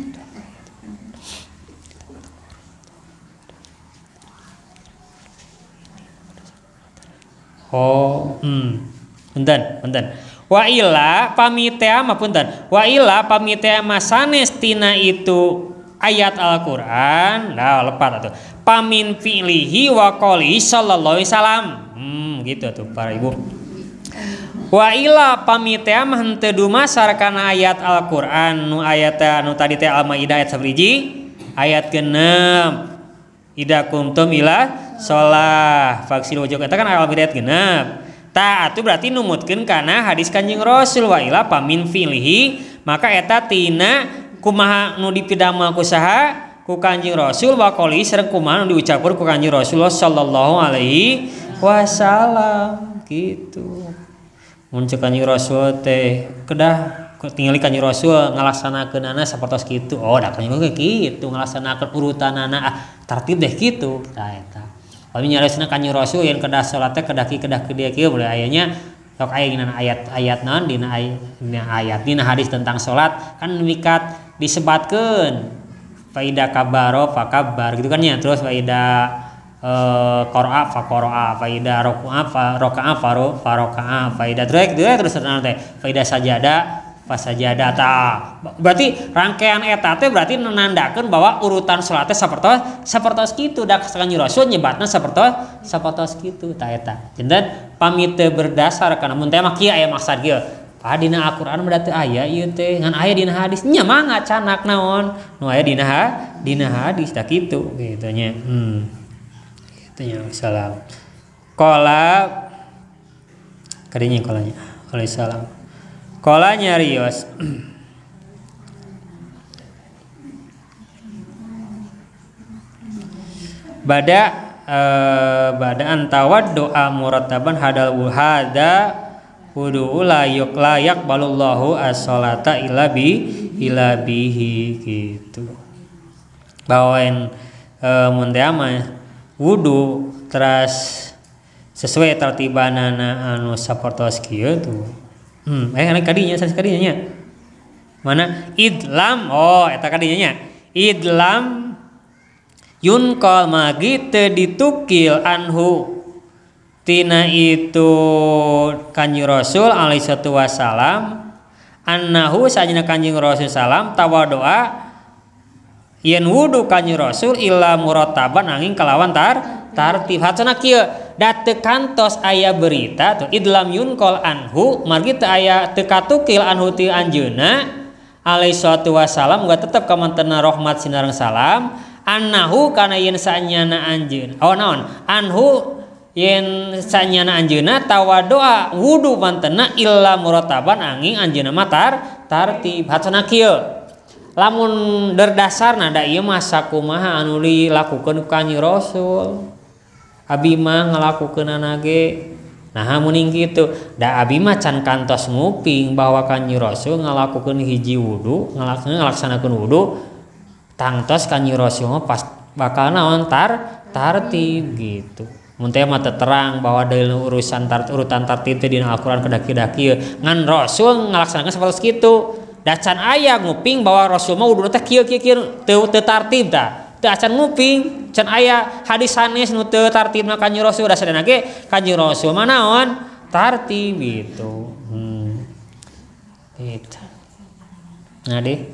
oh hmm punten punten wa illa pamitea mah punten wa illa pamitea mah sanes tina itu ayat Al-Qur'an nah lepat atuh pamin fi'lihi wa qoli sallallahu alaihi wasallam hmm gitu tuh para ibu wa ila pamitea mah henteu dumasar kana ayat Al-Qur'an nu ayat anu tadi teh Al-Maidah ayat sabriji ayat genep idza kuntum ila shalah faksil wajh eta kan Al-Maidah ayat genep tah atuh berarti numutkeun kana hadis Kanjeng Rasul wa ila pamin fi'lihi maka eta tina kumaha nu dipidamel ku saha ku Kanjeng Rasul wa qoli sareng kumaha nu diucapkeun ku Kanjeng Rasulullah sallallahu alaihi wasallam gitu. Mun cek Kanjeng Rasul teh kedah tingali Kanjeng Rasul ngalaksanakeunana sapertos kitu. Oh, da Kanjeng Rasul kitu ngalaksanakeun urutanana ah tartib deh kitu. Tah eta. Pami nyaresna Kanjeng Rasul yen kedah salat teh kedah kedah kedah kieu boleh ayanya sok aya dina ayat-ayat naon dina ayat dina ayat dina hadis tentang salat kan mikat disebatkeun faida kabaro fakabbar gitu kan ya terus faida qara'a fa qara'a faida raka'a fa raka'a faru faraka'a faida terus terus teh faida sajada fa sajadata berarti rangkaian eta teh berarti nandakeun bahwa urutan salat teh sapertos sapertos kitu da Kanjeng Rasul nyebatna sapertos sapertos kitu tah eta jenten pami teu berdasar kana mun teh mah kieu aya maksud kieu ah dina Al-Qur'an berarti aya ieu teh ngan aya dina hadis nya mah ngacanak naon nu aya dina dina hadis tah kitu kitu nya hmm tanya salam qala kadinya qalanya alaihi salam qala nyarios bada eh, badaan tawaddu'a murattaban hadal hada wudu la yuqlayak balullahu as-salata illa bi illa bihi gitu bawain eh, mun teh mah wudu teras sesuai tartibanana anu sapertos kieu tuh. Hmm, eh ana kadinya sanes kadinya nya. Mana idlam? Oh, eta kadinya nya. Idlam yunkol magi teu ditukil anhu tina itu Kanjeng Rasul alaihi wasallam annahu sajana Kanjeng Rasul salam tawadoa yen wudu Kanjeng Rasul illa murattaban angin kalawan tar tartib hatsana kieu da teu kantos aya berita tuh idlam yunkol anhu margi teu aya teu katukil anhu ti anjeunna alaihi wasallam gak tetep ka mantenna rahmat sinareng salam annahu kana yen sanyana anjeun oh naon anhu yen sanyana anjeunna tawadoa wudu mantenna illa murattaban angin anjeunna matar tartib hatsana kieu lamun berdasarna da ieu mah sakumaha anu dilakukeun Kanjeng Rasul abi mah ngalakukeunana ge nah mun kitu da abi mah can kantos nguping bahwa Kanjeng Rasul ngalakukeun hiji wudu ngalaksanakeun wudu tangtos Kanjeng Rasul mah pas bakal naon tar tartib gitu mun teh mah terang bahwa dalil urusan tar, urutan tartib teh dina Al-Qur'an kedah-kedah ngan Rasul ngalaksanakeun sapertos kitu da can aya nguping bahwa Rasul mah wuduna teh kieu kieu kieu teu teu tartib tah teu acan nguping can aya hadis sanes nu teu tartibna Kanjeng Rasul da sadana ge Kanjeng Rasul mah naon tartib gitu hmm gitu nah deh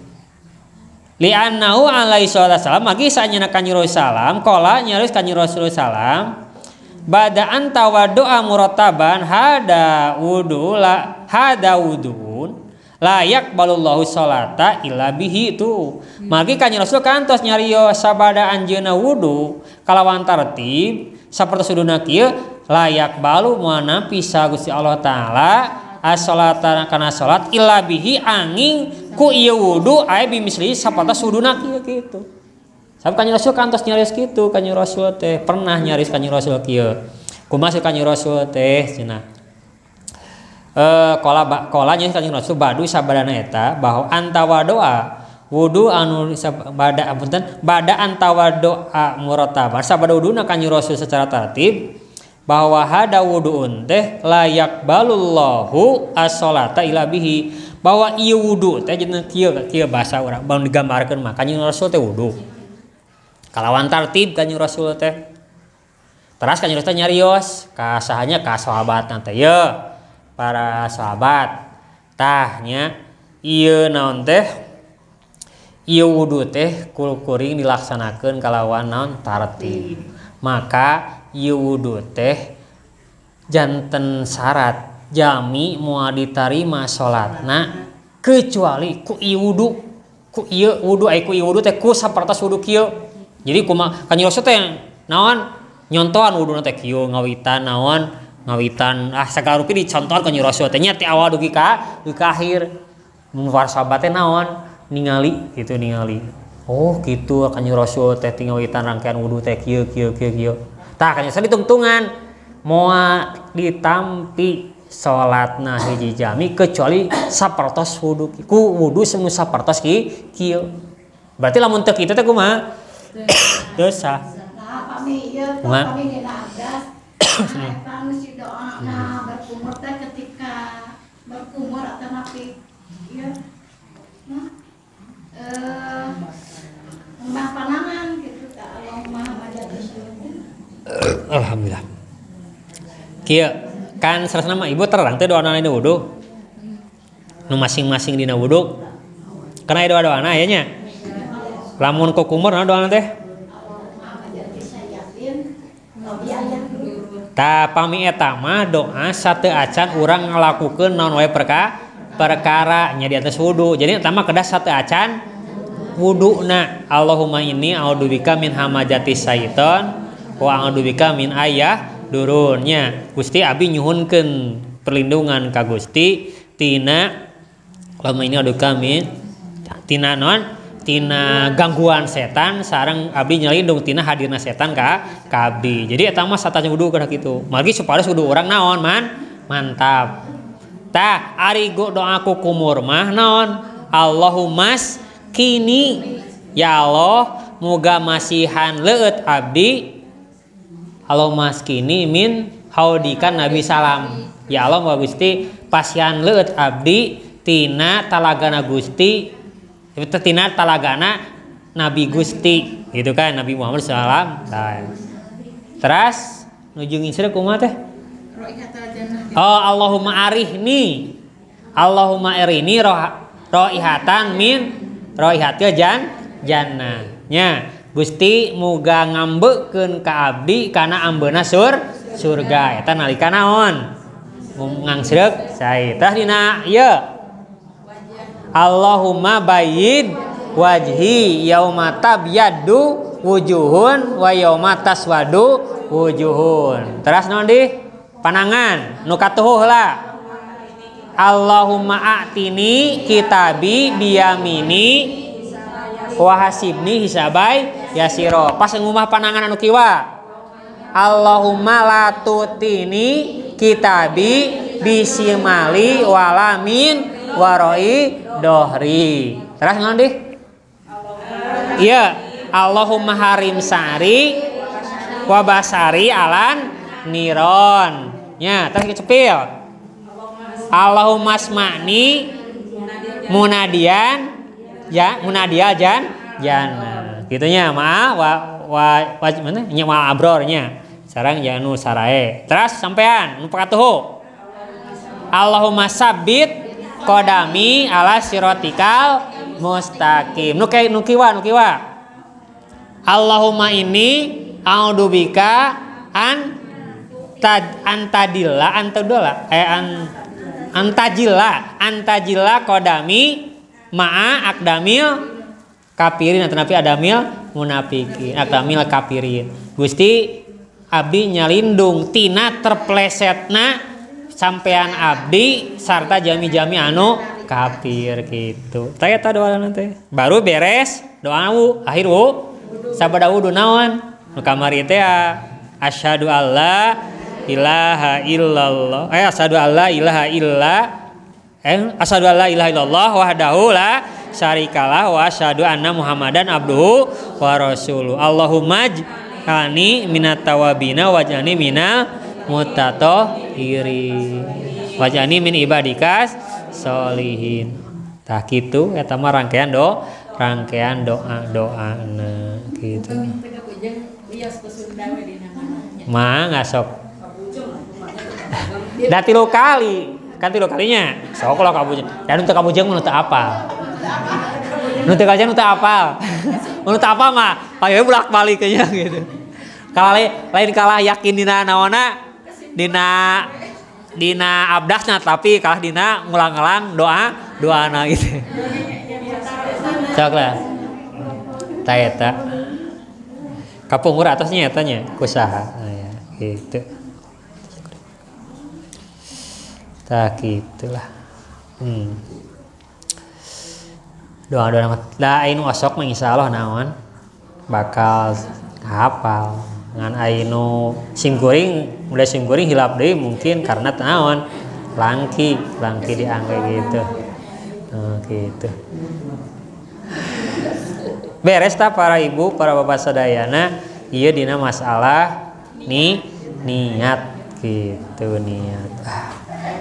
li annahu alaihi wasallam magi sanyana Kanjeng Rasul salam qala nyaris Kanjeng Rasul salam bada'an tawaddu'a murattaban hada wudu la hada wudun layak balullahu sholata illa bihi itu magi Kanjeng Rasul kantos nyarios sabada anjeunna wudu kalawan tartib sapertos wuduna kieu layak balu moal pisa Gusti Allah taala as-sholata kana salat illa bihi angin ku ieu wudu aya bimisli sapertos wuduna kieu kitu sabab Kanjeng Rasul kantos nyarios kitu Kanjeng Rasul teh pernah nyaris Kanjeng Rasul kieu kumaha Kanjeng Rasul teh cenah Eh kola kolanya Kanjeng Rasul badu sabadana eta bahwa antawadoa wudu anu bada apunten bada antawadoa murattaban sabada wuduna Kanjeng Rasul secara tertib bahwa hada wuduun teh layak balullahu as-sholata ila bihi bahwa ieu wudu teh jeung kieu kieu basa urang bang digambarkeun mah Kanjeng Rasul teh wudu kalawan tertib Kanjeng Rasul teh teras Kanjeng Rasul nyarios ka sahanya ka sahabat teh ye para sahabat tahnya ieu naon teh ieu wudu teh kuring dilaksanakeun kalawan naon tartib maka ieu wudu teh janten syarat jami moal ditarima salatna kecuali ku ieu wudu ku ieu wudu ai ku ieu wudu teh ku sapertos wudu kieu jadi kumaha Kanjeng Rasul teh naon nyontohan wuduna teh kieu ngawitan naon ngawitan ah sagala rupi dicontohkan Kanjeng Rasul teh nya ti awal dugi ka dugi ka akhir mun para sahabat teh naon ningali gitu ningali oh kitu Kanjeng Rasul teh ngawitan rangkaian wudu teh kieu kieu kieu kieu tah Kanjeng Rasul ditungtungan moal ditampi salatna hiji jami kecuali sapertos wudu ku wudu semu sapertos ki kieu berarti lamun teu kitu teh kumaha teu sah kami ieu kami dina adas kami si doa nah berkumur teh ketika berkumur atau napi ya nah eh mbah panangan gitu ka Allahumma majatus alhamdulillah kieu kan sarasna mah ibu terang teh doana dina wudu nu masing-masing dina wudu kana aya doa-doana aya nya lamun ku kumur naon doana teh ta pami eta mah doa sateu acan urang ngalakukeun naon wae perka perkara nya di atas wudu jadi eta mah kedah sateu acan wuduna Allahumma inni a'udzubika min hamajati syaiton wa a'udzubika min ayah durunnya Gusti abi nyuhunkeun perlindungan ka Gusti tina Allahumma inni a'udzubika min tina naon tina gangguan setan sareng abdi nyalindung tina hadirna setan ka ka abdi jadi eta mah satanya wudu kada kitu margi supados wudu urang naon man mantap tah ari doa ku kumur mah naon Allahummas kini ya Allah muga masihan leueut abdi Allahummas kini min haudikan Nabi salam ya Allah muga Gusti pasihan leueut abdi tina talagana Gusti tina talagana Nabi Gusti gitu kan Nabi Muhammad sallallahu alaihi wasallam. Terus nuju ngisir kumaha teh? Oh Allahumma arihni Allahumma arini roh roihatan min roihatil jan jannah nya Gusti muga ngambeukeun ka abdi kana ambeuna sur surga eta nalika naon ngangsreuk sae tah dina ieu Allahumma bayyid wajhi yauma tabyaddu wujuhun wa yauma taswadu wujuhun. Terus naon di panangan nu katuhuh lah. Allahumma a'tini kitabi biyamini wa hasibni hisabai yasiro. Pas ngumah panangan anu kiwa. Allahumma la tutini kitabi bisimali walamin waroi dohri. Terus naon di? Iya, Allahumma harim sari wa basari alan niron. Nya, terus kecepil. Allahumma asma'ni munadian ya munadia jan jana. Gitunya maaf wa wa wajib mana? Nya ma abrornya. Sareng janu sarae. Terus sampean nu pakatuhu. Allahumma sabbit qadami ala siratikal mustaqim. Nu kae nu kiwa nu kiwa. Allahumma inni a'udzubika an tad antadilla antadola eh an antajilla antajilla qadami ma'a akdamil kafirin atau nabi adamil munafikin akdamil kafirin. Gusti abdi nyalindung tina terplesetna sampean abdi sarta jami-jami anu kafir gitu. Taya ta doa nanti baru beres doa wu akhir wu sabada wudu naon nu kamari teh asyhadu alla ilaha illallah eh asyhadu alla ilaha illa eh asyhadu alla ilaha illallah wahdahu la syarikalah wa asyhadu anna muhammadan abduhu wa rasuluh. Allahumma j'alni minat tawabina waj'alni minal mutatahhirin waj'alni min ibadikas sholihin. Tah kitu eta mah rangkean do rangkean doa-doana gitu. Mah ngasok. Da tilu kali, kan tilu kalinya. Sok kalau kabujeng. Dan untuk kabujeng nu teu apal. Nu teu kabujeng nu teu apal. Nu teu apal mah aya bolak-balik nya gitu. Kalau lain kalah yakin dina naonna dina dina abdasna tapi kalah dina ngulang-ngulang doa doana gitu. Sok lah. Ta eta. Kapungur atasnya etanya kusaha. Nah, ya, gitu. Tak gitulah. Hmm. Doa-doa da anu osok mah insyaallah naon bakal hafal. Ngan anu simkuring udah simkuring hilap deui mungkin karena naon langki, langki diangge gitu. Nah, gitu. Beres ta para ibu, para bapak sadayana, ieu dina masalah ni niat gitu niat. Ah.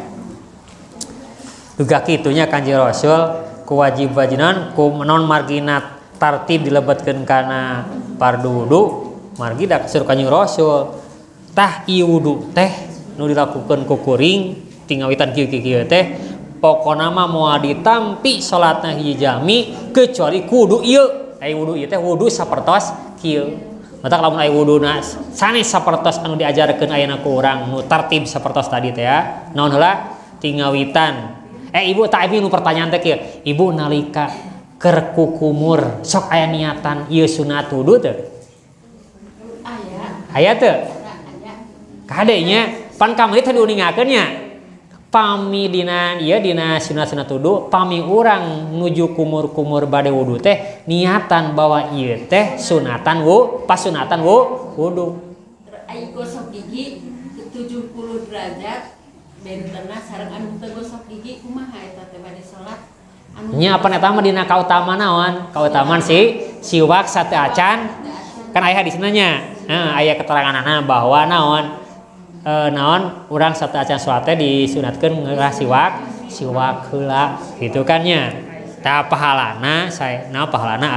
Duga kitunya Kanjeng Rasul kewajiban ku non marginat tartib dilebetkeun kana fardu wudu margi da suruh Kanjeng Rasul tah ieu wudu teh nu dilakukeun ku kuring tingawitan kieu-kieu teh pokona mah moal ditampi salatna hiji jami kecuali kudu ieu ai wudu ieu teh wudu sapertos kieu mata lamun aya wuduna sanes sapertos anu diajarkeun ayeuna ku urang nu tartib sapertos tadi teh ya naon heula tingawitan. Eh ibu tak ibu nu pertanyaan teh kieu. Ibu nalika keur kukumur sok aya niatan ieu sunat wudu teu? Aya. Aya teu? Aya. Kade nya pan kamari teh diuningakeun nya. Pami dina ieu dina sunat-sunat wudu pami urang nuju kumur-kumur bade wudu teh niatan bahwa ieu teh sunatan wu pas sunatan wu wudu. Ai gosok gigi tujuh puluh derajat bentenna sareng anu teu gosok gigi kumaha eta teh bade salat anu nya apa eta mah dina kautamaan naon kautamaan si siwak sateu acan kan aya hadisna nya heeh aya keteranganna bahwa naon e, naon urang sateu acan salat teh disunatkeun ngeurah siwak siwak heula gitu kan nya tah pahalana sae naon pahalana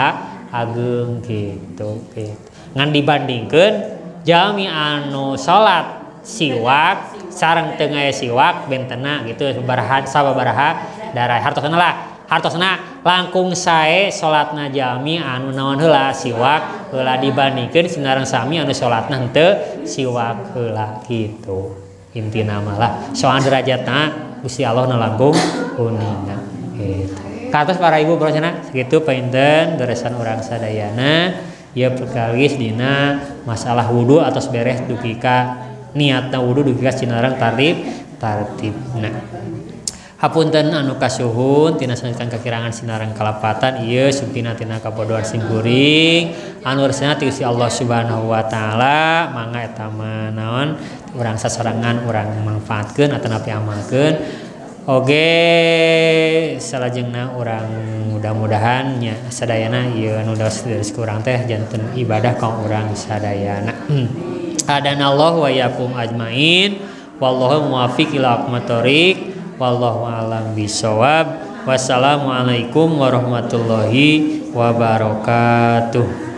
ageng gitu gitu ngan dibandingkeun jalmi anu salat siwak sareng teu ngaya siwak bentena gitu sabaraha sababaraha darah hartosna lah hartosna langkung sae salatna jalmi anu naon heula siwak heula dibandingkeun sinareng sami anu salatna henteu siwak heula gitu intina mah lah soal derajatna Gusti Allah nu langkung kuningna gitu. Katos para ibu brosana segitu painten deresan urang sadayana ya perkalis dina masalah wudu atos beres dugi ka niatna wudu dugi ka cinareng tartib tartibna. Hapunten anu kasuhun tina saneutkeun kakirangan sinareng kalapatan ieu supina tina kabodohan simkuring anu resna ti Gusti Allah Subhanahu wa taala mangga eta mah naon urang sasorangan urang manfaatkeun atawa napi amalkeun oge salajengna urang mudah-mudahan nya sadayana ieu anu daos kurang teh janten ibadah ka urang sadayana. Adanallahu wa yakum ajmain wallahu muwaffiq ila aqwamit thoriq wallahu a'lam bishawab. Wassalamualaikum warahmatullahi wabarakatuh.